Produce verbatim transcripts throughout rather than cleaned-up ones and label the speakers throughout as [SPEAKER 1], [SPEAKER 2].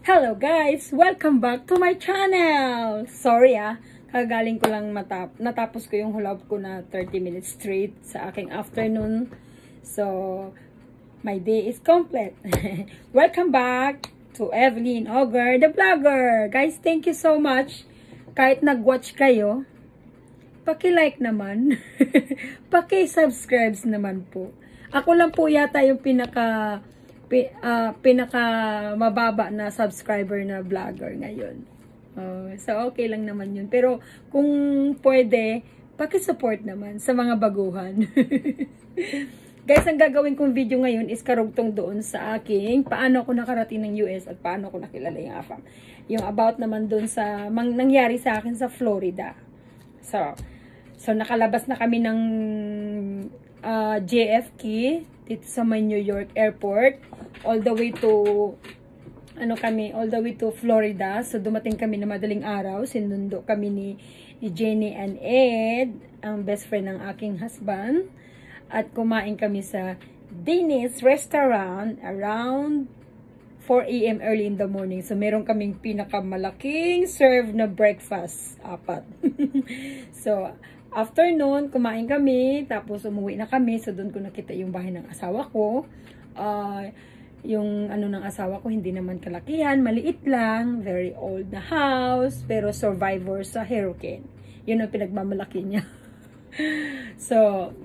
[SPEAKER 1] Hello guys! Welcome back to my channel! Sorry ah, kagaling ko lang matap natapos ko yung hulab ko na thirty minutes straight sa aking afternoon. So, my day is complete. Welcome back to Evelyn Ogger, the vlogger! Guys, thank you so much. Kahit nag-watch kayo, paki-like naman. Paki-subscribe naman po. Ako lang po yata yung pinaka... Uh, pinaka mababa na subscriber na vlogger ngayon. Uh, so, okay lang naman yun. Pero, kung pwede, pakisupport naman sa mga baguhan. Guys, ang gagawin kong video ngayon is karugtong doon sa aking paano ako nakarating ng U S at paano ako nakilala yung AFAM. Yung about naman doon sa mang, nangyari sa akin sa Florida. So, so nakalabas na kami ng uh, J F K dito sa may New York Airport, all the way to, ano kami, all the way to Florida. So, dumating kami na madaling araw. Sinundo kami ni, ni Jenny and Ed, ang best friend ng aking husband. At kumain kami sa Denny's Restaurant around four A M early in the morning. So, meron kaming pinakamalaking serve na breakfast. Apat. So, afternoon, kumain kami, tapos umuwi na kami. So, doon ko nakita yung bahay ng asawa ko. Uh, yung ano ng asawa ko, hindi naman kalakihan, maliit lang, very old na house, pero survivor sa hurricane. Yun ang pinagmamalaki niya. So,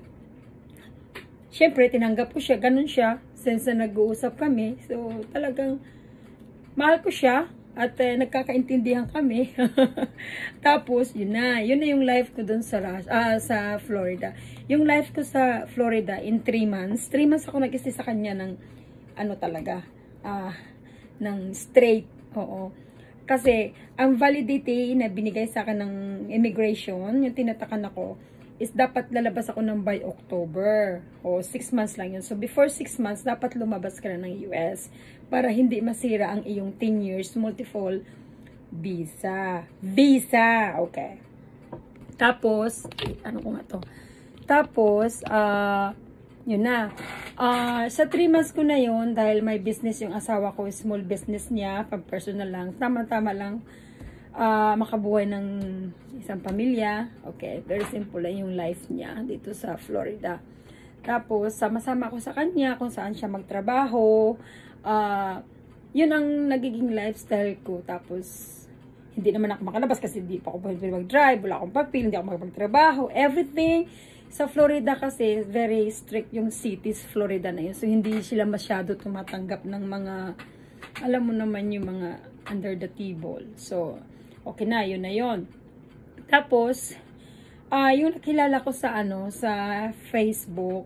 [SPEAKER 1] syempre, tinanggap ko siya, ganun siya, since na nag-uusap kami. So, talagang mahal ko siya. At uh, nagkakaintindihan kami. Tapos, yun na. Yun na yung life ko dun sa, uh, sa Florida. Yung life ko sa Florida in three months. three months ako nag-stay sa kanya ng, ano talaga, uh, ng straight. Oo. Kasi, ang validity na binigay sa akin ng immigration, yung tinatakan ako, is dapat lalabas ako ng by October. O, six months lang yun. So, before six months, dapat lumabas ka na ng U S para hindi masira ang iyong ten years multiple visa. Visa! Okay. Tapos, ano ko nga to? Tapos, ah, uh, yun na. Uh, sa three months ko na yun, dahil may business yung asawa ko, small business niya, pag personal lang, tama-tama lang, Uh, makabuhay ng isang pamilya. Okay, very simple lang yung life niya dito sa Florida. Tapos, sama-sama ako sa kanya kung saan siya magtrabaho. Uh, yun ang nagiging lifestyle ko. Tapos, hindi naman ako makalabas kasi hindi pa ako pwede mag-drive, wala akong papel, hindi ako magtrabaho, everything. Sa Florida kasi, very strict yung cities, Florida na yun. So, hindi sila masyado tumatanggap ng mga, alam mo naman yung mga under the table. So, okay na, yun na yun. Tapos, uh, yung nakilala ko sa ano, sa Facebook,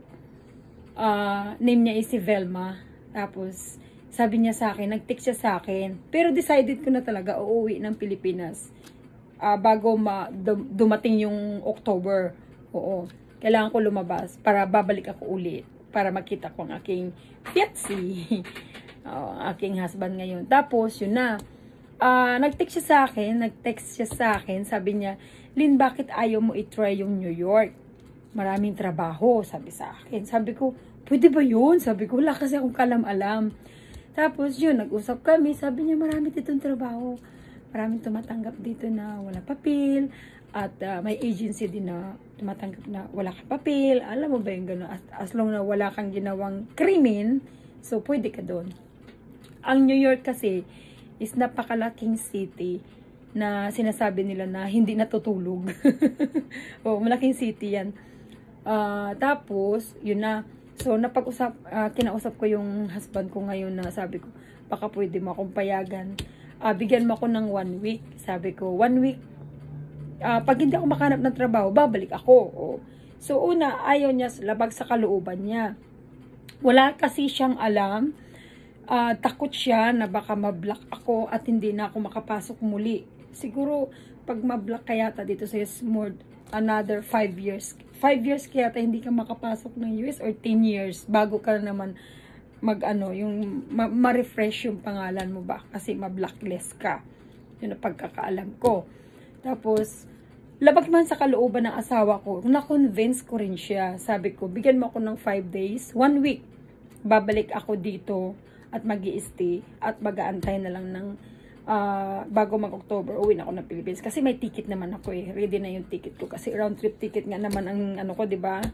[SPEAKER 1] uh, name niya is si Velma. Tapos, sabi niya sa akin, nag-text siya sa akin. Pero decided ko na talaga uuwi ng Pilipinas uh, bago ma dum dumating yung October. Oo. Kailangan ko lumabas para babalik ako ulit. Para makita ko ang aking fiancé. uh, aking husband ngayon. Tapos, yun na. Uh, nag-text siya sa akin, nag-text siya sa akin, sabi niya, Lynn, bakit ayaw mo i-try yung New York? Maraming trabaho, sabi sa akin. Sabi ko, pwede ba yun? Sabi ko, wala kasi akong kalam-alam. Tapos yun, nag-usap kami, sabi niya, marami ditong trabaho. Maraming tumatanggap dito na wala papel, at uh, may agency din na tumatanggap na wala kang papel. Alam mo ba yung gano'n? As, as long na wala kang ginawang krimen, so pwede ka doon. Ang New York kasi, is napakalaking city na sinasabi nila na hindi natutulog. O, malaking city yan. Uh, tapos, yun na. So, napag-usap, uh, kinausap ko yung husband ko ngayon na sabi ko, baka pwede mo akong payagan. Uh, bigyan mo ako ng one week. Sabi ko, one week, uh, pag hindi ako makanap ng trabaho, babalik ako. O. So, una, ayaw niya labag sa kalooban niya. Wala kasi siyang alam. Uh, takot siya na baka mablock ako at hindi na ako makapasok muli. Siguro, pag mablock kaya ta dito sa more another five years. five years kaya ta hindi ka makapasok ng U S or ten years bago ka naman mag-ano, yung ma-refresh yung pangalan mo ba? Kasi ma-blacklist ka. Yun ang pagkakaalam ko. Tapos, labag man sa kalooban ng asawa ko, na-convince ko rin siya. Sabi ko, bigyan mo ako ng five days, one week. Babalik ako dito. at mag-i-stay at mag-aantay na lang ng uh, bago mag-October, uwi na ako ng Philippines. Kasi may ticket naman ako eh. Ready na yung ticket ko. Kasi round trip ticket nga naman ang ano ko, di ba?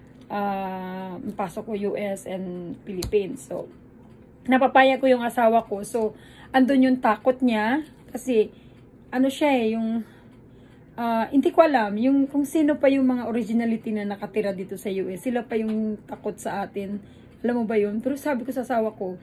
[SPEAKER 1] Uh, pasok ko U S and Philippines. So, napapaya ko yung asawa ko. So, andun yung takot niya. Kasi, ano siya eh, yung Uh, hindi ko alam, yung, kung sino pa yung mga originality na nakatira dito sa U S, sila pa yung takot sa atin. Alam mo ba yun? Pero sabi ko sa asawa ko,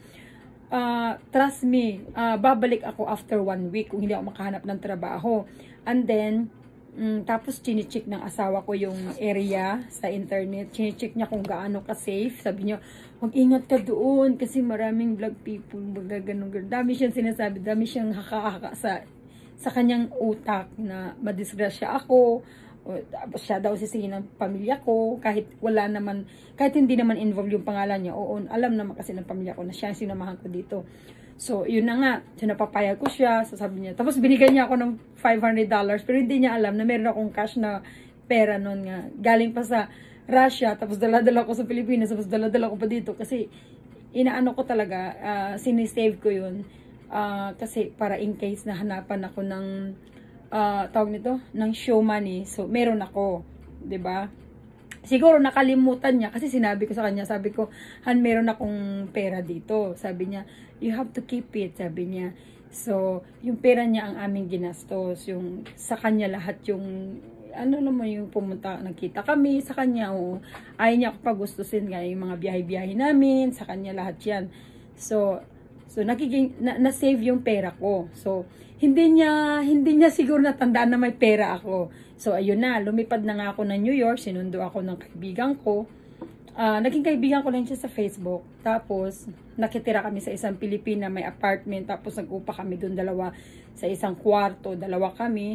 [SPEAKER 1] uh, trust me, uh, babalik ako after one week kung hindi ako makahanap ng trabaho. And then, um, tapos chine-check ng asawa ko yung area sa internet. Chine-check niya kung gaano ka-safe. Sabi niya, mag-ingat ka doon kasi maraming black people, baga ganun, ganun. Dami siyang sinasabi, dami siyang haka-haka sa sa kanyang utak na madisgrasya ako, o, siya daw sisihin ng pamilya ko, kahit wala naman, kahit hindi naman involved yung pangalan niya, oo, alam naman kasi ng pamilya ko na siya ang sinamahan ko dito. So, yun na nga, so napapayag ko siya, so sabi niya, tapos binigyan niya ako ng five hundred dollars, pero hindi niya alam na meron akong cash na pera nun nga, galing pa sa Russia, tapos dala-dala ko sa Pilipinas, tapos dala-dala ko pa dito, kasi inaano ko talaga, uh, sinisave ko yun. Uh, kasi para in case na hanapan ako ng uh, tawag nito, ng show money. So, meron ako. 'Di ba? Siguro nakalimutan niya kasi sinabi ko sa kanya, sabi ko, "Han, meron akong pera dito." Sabi niya, "You have to keep it." Sabi niya. So, yung pera niya ang aming ginastos. Yung sa kanya lahat yung ano naman yung pumunta, nagkita kami sa kanya. O, ayaw niya ako pagustusin nga yung mga biyahe-biyahe namin. Sa kanya lahat yan. So, So, nakiking, na, na-save yung pera ko. So, hindi niya, hindi niya siguro natandaan na may pera ako. So, ayun na, lumipad na nga ako ng New York, sinundo ako ng kaibigan ko. Uh, naging kaibigan ko lang siya sa Facebook. Tapos, nakitira kami sa isang Pilipina, may apartment. Tapos, nag-upa kami doon dalawa sa isang kwarto, dalawa kami.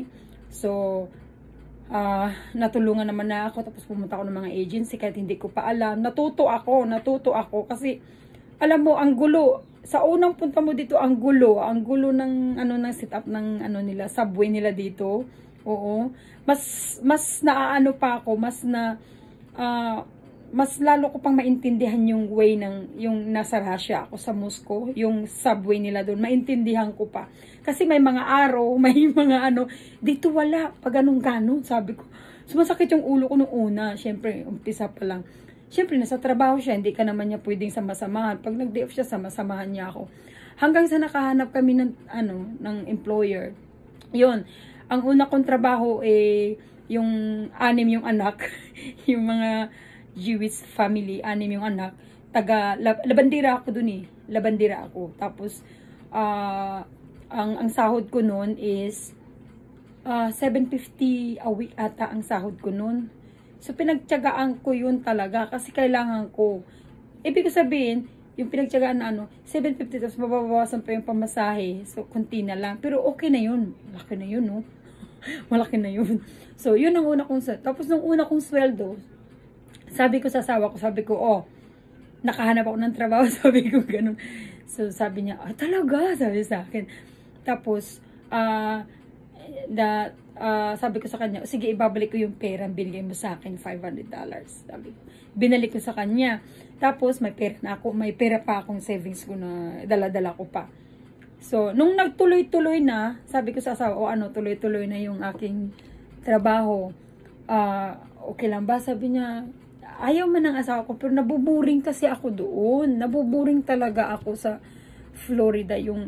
[SPEAKER 1] So, uh, natulungan naman na ako. Tapos, pumunta ako ng mga agency kahit hindi ko pa alam. Natuto ako, natuto ako. Kasi, alam mo, ang gulo. Sa unang punta mo dito, ang gulo, ang gulo ng ano ng setup ng ano nila, subway nila dito. Oo. Mas mas naaano pa ako, mas na uh, mas lalo ko pang maintindihan yung way ng yung nasa Russia ako sa Moscow, yung subway nila doon. Maintindihan ko pa. Kasi may mga araw, may mga ano, dito wala, pag ganun ganon, sabi ko. Sumasakit yung ulo ko nung una, syempre, umpisa pa lang. Siyempre, nasa trabaho siya, hindi ka naman niya pwedeng sama-samahan. Pag nag-day off siya, sama-samahan niya ako. Hanggang sa nakahanap kami ng, ano, ng employer. Yun, ang una kong trabaho, eh, yung anim yung anak. Yung mga Jewish family, anim yung anak. Taga, lab, labandira ako dun eh. Labandira ako. Tapos, uh, ang, ang sahod ko nun is, uh, seven fifty a week ata ang sahod ko nun. So, pinagtyagaan ko yun talaga kasi kailangan ko. Ibig sabihin, yung pinagtyagaan na ano, seven fifty tapos mababawasan pa yung pamasahe. So, konti na lang. Pero okay na yun. Malaki na yun, no? Malaki na yun. So, yun ang una kong sweldo. Tapos, nung una kong sweldo, sabi ko sa asawa ko, sabi ko, oh, nakahanap ako ng trabaho. Sabi ko, ganun. So, sabi niya, ah, talaga? Sabi sa akin. Tapos, ah, uh, that, Uh, sabi ko sa kanya, sige, ibabalik ko yung pera, binigay mo sa akin, five hundred dollars. Sabi ko, binalik ko sa kanya. Tapos, may pera na ako, may pera pa akong savings ko na dala-dala ko pa. So, nung nagtuloy-tuloy na, sabi ko sa asawa, o ano, tuloy-tuloy na yung aking trabaho. Uh, okay lang ba? Sabi niya, ayaw man ng asawa ko, pero nabuburing kasi ako doon. Nabuburing talaga ako sa Florida. Yung,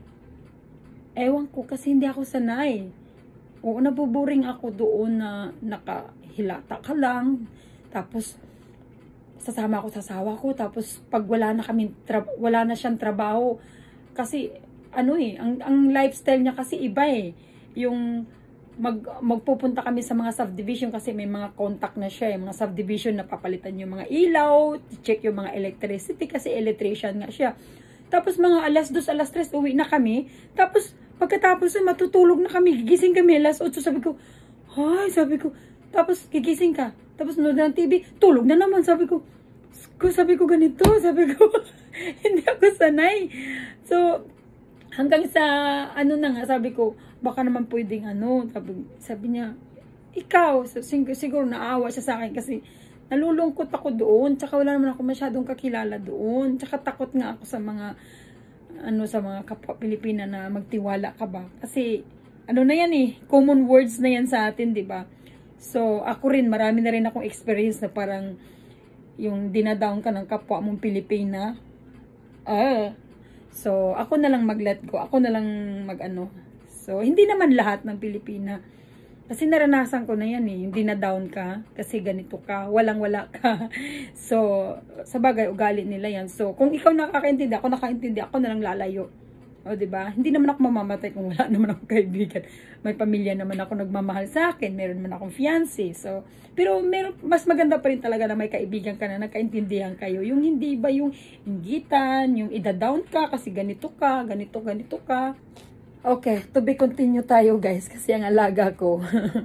[SPEAKER 1] ewan ko, kasi hindi ako sanay. Oo, nabuburing ako doon na nakahilata ka lang. Tapos, sasama ako sa asawa ko. Tapos, pag wala na kami, wala na siyang trabaho. Kasi, ano eh, ang, ang lifestyle niya kasi iba eh. Yung, mag, magpupunta kami sa mga subdivision kasi may mga contact na siya. Yung mga subdivision na papalitan yung mga ilaw, check yung mga electricity kasi electrician nga siya. Tapos, mga alas dos, alas tres, uwi na kami. Tapos, pagkatapos ay matutulog na kami, gigising kami alas otso, sabi ko, ay, sabi ko, tapos gigising ka, tapos nanood ng T V, tulog na naman, sabi ko, sabi ko ganito, sabi ko, hindi ako sanay. So, hanggang sa, ano na nga, sabi ko, baka naman pwedeng ano, sabi, sabi niya, ikaw, siguro, siguro naawa siya sa akin kasi, nalulungkot ako doon. Tsaka wala naman ako masyadong kakilala doon. Tsaka takot nga ako sa mga, ano, sa mga kapwa Pilipina na magtiwala ka ba. Kasi, ano na yan eh, common words na yan sa atin, di ba? So, ako rin, marami na rin akong experience na parang, yung dinadown ka ng kapwa mong Pilipina. Ah, so, ako na lang mag-let go. Ako na lang mag-ano. So, hindi naman lahat ng Pilipina. Kasi naranasan ko na yan eh. Yung dinadown ka. Kasi ganito ka. Walang-wala ka. So, sa bagay, ugali nila yan. So, kung ikaw nakakaintindi, ako nakaintindi, ako na lang lalayo. O, diba? Hindi naman ako mamamatay kung wala naman akong kaibigan. May pamilya naman ako nagmamahal sa akin. Meron naman akong fiancé. So, pero meron, mas maganda pa rin talaga na may kaibigan ka na nagkaintindihan kayo. Yung hindi ba yung inggitan, yung ida-down ka kasi ganito ka, ganito, ganito ka. Okay, to be continue tayo guys. Kasi ang alaga ko,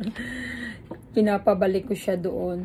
[SPEAKER 1] pinapabalik ko siya doon.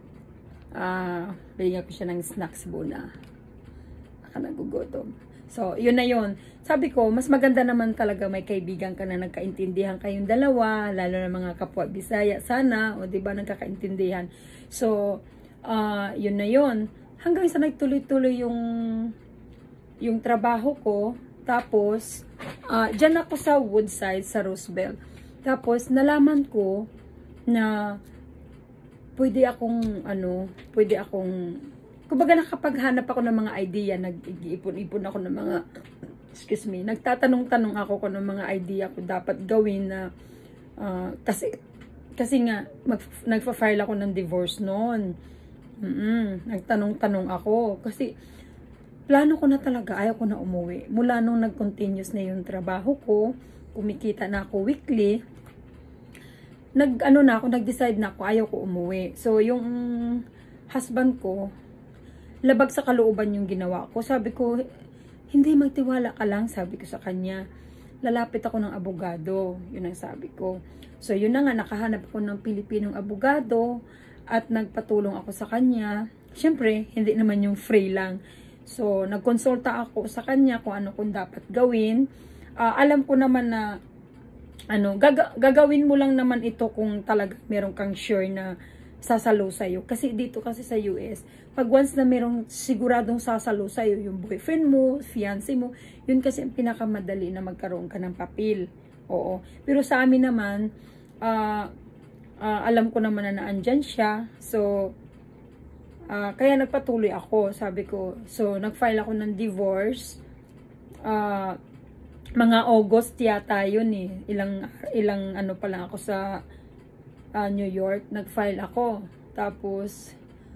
[SPEAKER 1] Ah, uh, bigyan ko siya ng snacks muna. Baka nagugutom. So, yun na yun. Sabi ko, mas maganda naman talaga may kaibigan ka na nagkaintindihan kayong dalawa, lalo na mga kapwa Bisaya, sana, o diba, nagkakaintindihan. So, uh, yun na yun. Hanggang sa nagtuloy-tuloy yung, yung trabaho ko, tapos, uh, dyan ako sa Woodside, sa Roosevelt. Tapos, nalaman ko na pwede akong, ano, pwede akong, kumbaga nakapaghanap ako ng mga idea, nag-iipon-ipon ako ng mga, excuse me, nagtatanong-tanong ako kung ng mga idea ko dapat gawin na, uh, kasi, kasi nga, mag, nagpa-file ako ng divorce noon. Mm-mm, nagtanong-tanong ako, kasi, plano ko na talaga, ayaw ko na umuwi. Mula nung nag-continuous na yung trabaho ko, kumikita na ako weekly, nag-ano na ako, nag-decide na ako, ayaw ko umuwi. So, yung husband ko, labag sa kalooban yung ginawa ko. Sabi ko, hindi magtiwala ka lang, sabi ko sa kanya. Lalapit ako ng abogado, yun ang sabi ko. So, yun na nga, nakahanap ako ng Pilipinong abogado, at nagpatulong ako sa kanya. Siyempre, hindi naman yung free lang. So, nagkonsulta ako sa kanya kung ano kung dapat gawin. Uh, alam ko naman na ano, gaga gagawin mo lang naman ito kung talaga meron kang sure na sasalo sa'yo. Kasi dito kasi sa U S, pag once na merong siguradong sasalo sa'yo, yung boyfriend mo, fiancé mo, yun kasi ang pinakamadali na magkaroon ka ng papel. Oo. Pero sa amin naman, uh, uh, alam ko naman na naandyan siya. So, Uh, kaya nagpatuloy ako, sabi ko. So, nag-file ako ng divorce. Uh, mga August yata yun eh. Ilang, ilang ano pa lang ako sa uh, New York. Nag-file ako. Tapos,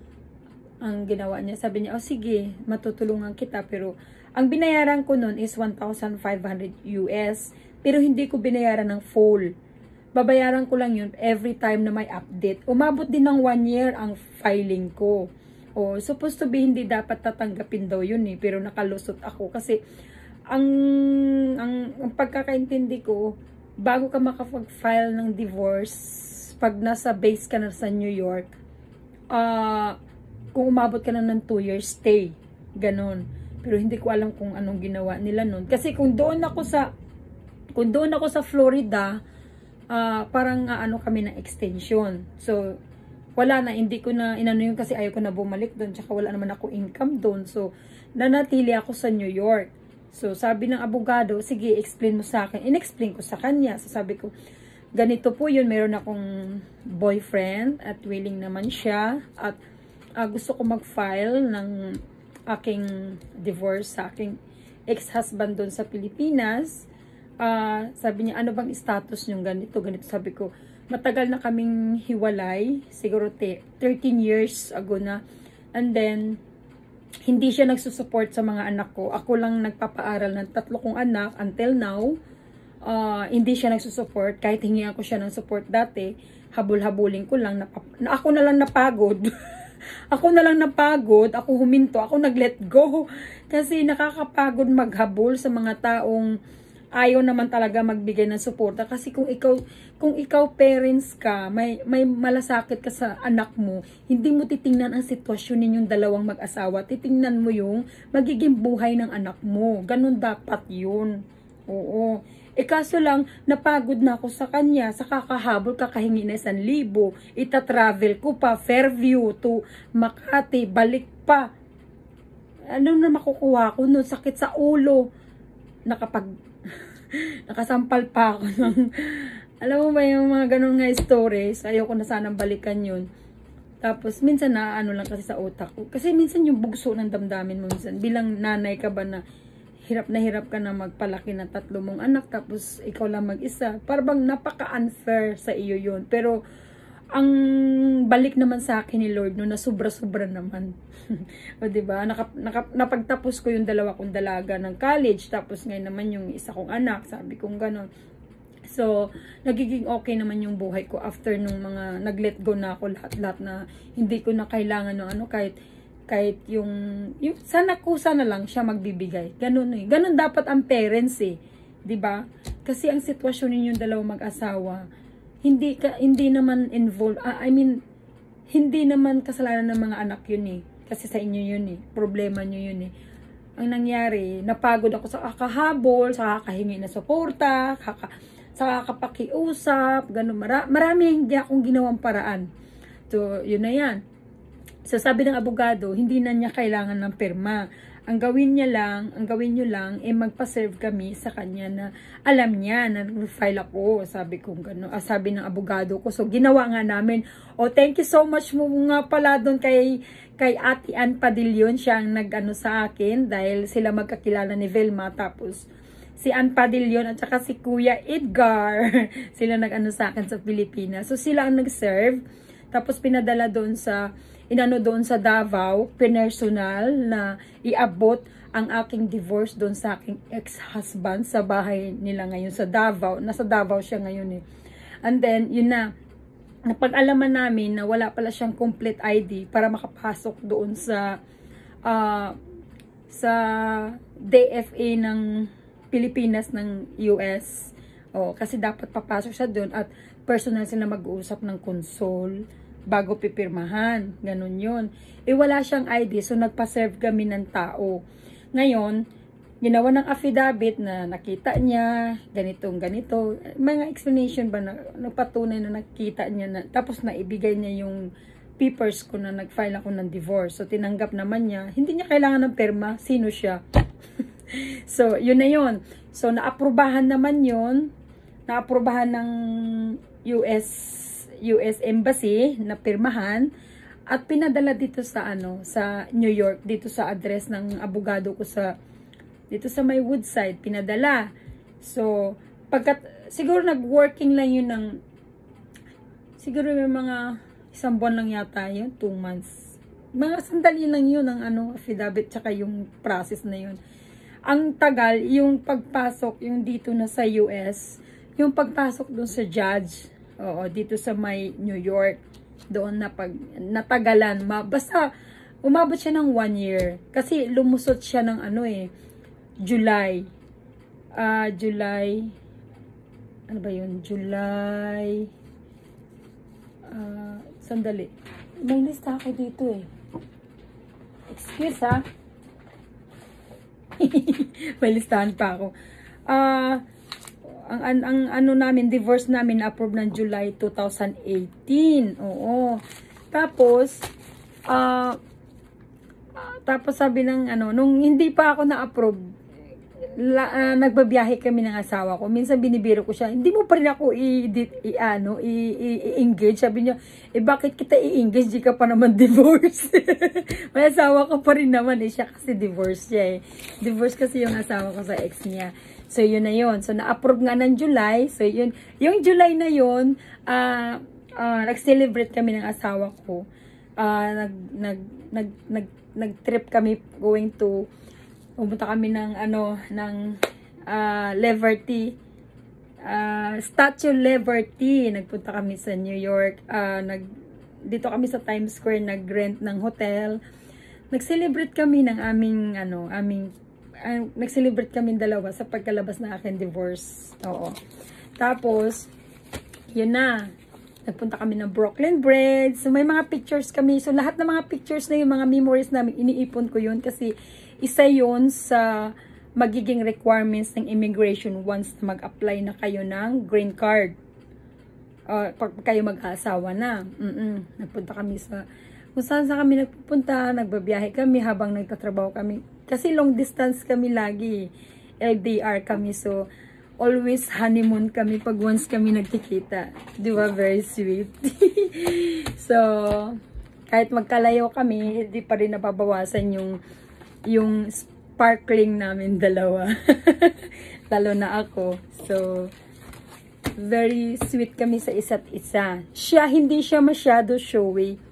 [SPEAKER 1] ang ginawa niya, sabi niya, oh sige, matutulungan kita. Pero, ang binayaran ko nun is one thousand five hundred U S. Pero, hindi ko binayaran ng full. Babayaran ko lang yun every time na may update. Umabot din ng one year ang filing ko. O, supposed to be hindi dapat tatanggapin daw yun eh. Pero nakalusot ako kasi ang, ang, ang pagkakaintindi ko, bago ka makapag-file ng divorce, pag nasa base ka na sa New York, uh, kung umabot ka na ng two years stay. Ganon. Pero hindi ko alam kung anong ginawa nila nun. Kasi kung doon ako sa, kung doon ako sa Florida, Uh, parang uh, ano kami ng extension. So, wala na, hindi ko na inano yun kasi ayaw ko na bumalik doon. Tsaka wala naman ako income doon. So, nanatili ako sa New York. So, sabi ng abogado, sige, explain mo sa akin. In-explain ko sa kanya. So, sabi ko, ganito po yun, meron akong boyfriend at willing naman siya. At uh, gusto ko mag-file ng aking divorce sa aking ex-husband doon sa Pilipinas. Uh, sabi niya, ano bang status niyong ganito, ganito. Sabi ko, matagal na kaming hiwalay, siguro thirteen years ago na. And then, hindi siya nagsusupport sa mga anak ko. Ako lang nagpapaaral ng tatlo kong anak until now. Uh, hindi siya nagsusupport. Kahit hingihan ko siya ng support dati, habol-habulin ko lang. Na, ako na lang napagod. Ako na lang napagod. Ako huminto. Ako nag-let go. Kasi nakakapagod maghabol sa mga taong ayaw naman talaga magbigay ng suporta. Kasi kung ikaw, kung ikaw parents ka, may, may malasakit ka sa anak mo, hindi mo titingnan ang sitwasyon ninyong dalawang mag-asawa. Titingnan mo yung magiging buhay ng anak mo. Ganun dapat yun. Oo. E kaso lang, napagod na ako sa kanya, sa kakahabol, kakahingi na isang libo, ita-travel ko pa, Fairview to Makati, balik pa. Ano na makukuha ko nun? Sakit sa ulo. Nakapag, nakasampal pa ako ng, alam mo ba yung mga ganun nga stories, ayoko na sanang balikan yun. Tapos, minsan na ano lang kasi sa utak ko. Kasi minsan yung bugso ng damdamin mo minsan, bilang nanay ka ba na, hirap na hirap ka na magpalaki ng tatlo mong anak, tapos ikaw lang mag-isa. Parang napaka-unfair sa iyo yun. Pero, ang balik naman sa akin ni Lord, no, na sobra-sobra naman. O diba? Naka, naka, napagtapos ko yung dalawa kong dalaga ng college, tapos ngayon naman yung isa kong anak, sabi kong gano'n. So, nagiging okay naman yung buhay ko after nung mga nag-let go na ako lahat-lahat na hindi ko na kailangan ng ano, kahit kahit yung, yung sana ko sana lang siya magbibigay. Ganun eh. Ganun dapat ang parents eh. 'Di ba? Kasi ang sitwasyon ninyong dalawang mag-asawa, hindi ka hindi naman involved. Uh, I mean, hindi naman kasalanan ng mga anak yun eh. Kasi sa inyo yun eh. Problema niyo yun eh. Ang nangyari, napagod ako sa kakahabol, sa kakahingi na suporta, kaka, sa kakapakiusap, ganun. Mara, marami hindi akong ginawang paraan. So, yun na yan. So, sabi ng abogado, hindi na niya kailangan ng pirma. Ang gawin niya lang, ang gawin niyo lang, eh magpa-serve kami sa kanya na alam niya na file ako. Sabi ko gano'n, ah, sabi ng abogado ko. So, ginawa nga namin. Oh, thank you so much mo nga pala doon kay, kay Ate Ann Padillon. Siya ang nag-ano sa akin dahil sila magkakilala ni Vilma. Tapos, si Ann Padillon at saka si Kuya Edgar, sila nag-ano sa akin sa Pilipinas. So, sila ang nag-serve. Tapos, pinadala doon sa inano doon sa Davao, pinersonal na iabot ang aking divorce doon sa aking ex-husband sa bahay nila ngayon sa Davao. Nasa Davao siya ngayon eh. And then, yun na, napag-alaman namin na wala pala siyang complete I D para makapasok doon sa uh, sa D F A ng Pilipinas ng U S. Oh, kasi dapat papasok siya doon at personal sila mag-uusap ng console bago pipirmahan. Ganun yun. Eh, wala siyang I D, so nagpa-serve kami ng tao. Ngayon, ginawa ng affidavit na nakita niya, ganitong ganito. Mga explanation ba na nagpatunay na nakita niya na, tapos naibigay niya yung papers ko na nag-file ako ng divorce. So, tinanggap naman niya. Hindi niya kailangan ng perma. Sino siya? So, yun na yun. So, naaprubahan naman yun. Naaprubahan ng U S U S Embassy na pirmahan at pinadala dito sa ano sa New York, dito sa address ng abogado ko sa dito sa may Woodside, pinadala. So pagkat siguro nag-working lang yun ng siguro may mga isang buwan lang yata yun, two months, mga sandali lang yun ang ano affidavit tsaka yung process na yun. Ang tagal yung pagpasok yung dito na sa U S, yung pagpasok doon sa judge. Oo, dito sa may New York, doon na pag natagalan, ma, basta umabot siya ng one year. Kasi lumusot siya ng ano eh, July. Ah, uh, July, ano ba yun? July, ah, uh, sandali. May lista ako dito eh. Excuse ha. May listahan pa ako. Ah, uh, Ang, ang, ang ano namin, divorce namin, approve ng July two thousand eighteen. Oo. Tapos, uh, uh, tapos sabi ng ano, nung hindi pa ako na-approve, la, uh, nagbabiyahe kami ng asawa ko. Minsan binibiro ko siya, hindi mo pa rin ako i-ano, i-engage. Sabi niya, eh bakit kita i-engage? Di ka pa naman divorce. May asawa ko pa rin naman eh. Siya kasi divorce siya eh. Divorce kasi yung asawa ko sa ex niya. So, yun na yun. So, na-approve nga ng July. So, yun. Yung July na yun, uh, uh, nag-celebrate kami ng asawa ko. Uh, nag, nag, nag, nag, nag-trip kami going to, pumunta kami ng, ano, ng uh, Liberty, uh, Statue Liberty. Nagpunta kami sa New York. Uh, nag, dito kami sa Times Square, nag-rent ng hotel. Nag-celebrate kami ng aming, ano, aming, Uh, nag-celebrate kami dalawa sa pagkalabas ng akin divorce. Oo. Tapos, yun na. Nagpunta kami ng Brooklyn Bridge. So, may mga pictures kami. So, lahat ng mga pictures na yung mga memories namin, iniipon ko yun kasi isa yun sa magiging requirements ng immigration once mag-apply na kayo ng green card. Uh, pag kayo mag-asawa na. Mm-mm. Nagpunta kami sa, kung saan sa kami nagpupunta, nagbabiyahe kami habang nagtatrabaho kami. Kasi long distance kami lagi. L D R kami. So, always honeymoon kami pag once kami nagkikita. Di ba? Very sweet. So, kahit magkalayo kami, hindi pa rin nababawasan yung, yung sparkling namin dalawa. Lalo na ako. So, very sweet kami sa isa't isa. Siya, hindi siya masyado showy.